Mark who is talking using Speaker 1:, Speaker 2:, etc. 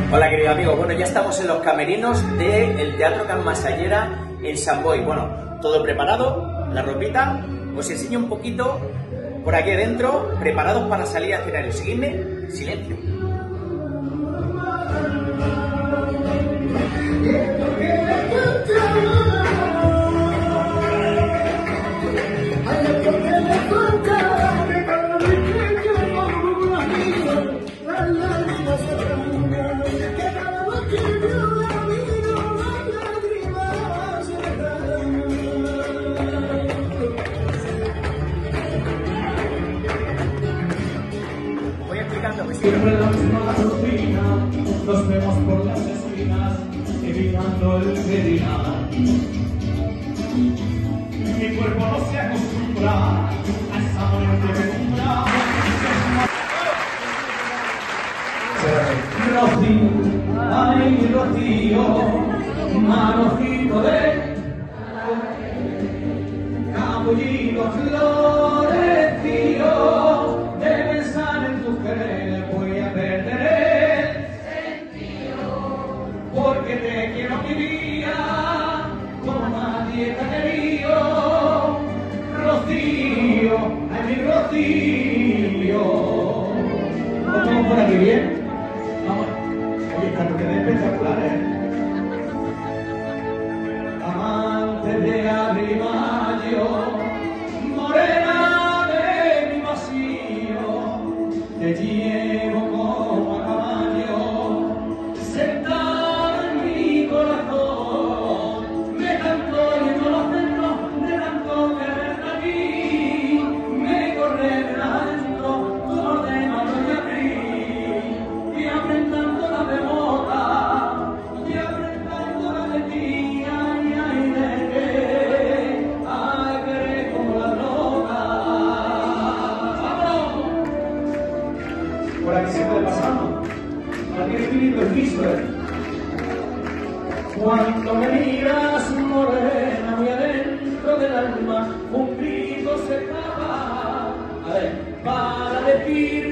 Speaker 1: Hola querido amigo, bueno, ya estamos en los camerinos del Teatro Can Masallera en Sant Boi. Bueno, todo preparado, la ropita, os enseño un poquito por aquí adentro, preparados para salir a escenario. Seguidme, silencio.
Speaker 2: Siempre la misma rutina, nos vemos por las esquinas, evitando el que dirán. Mi cuerpo no se acostumbra a esa muerte penumbra. Rocío, ay Rocío, manojito de capullido florecido. Porque te quiero mi vida, como nadie te ha querido, Rocío, ay mi Rocío. ¿Vamos por aquí bien? Vamos. Oye, esta queda espectacular, Amante de Agrimayo, morena de mi vacío, te llevo como a caballo, sentada. Por aquí se puede pasar, por aquí estoy viendo el piso, Cuando me miras, morena, muy adentro del alma, un grito se escapa, para decir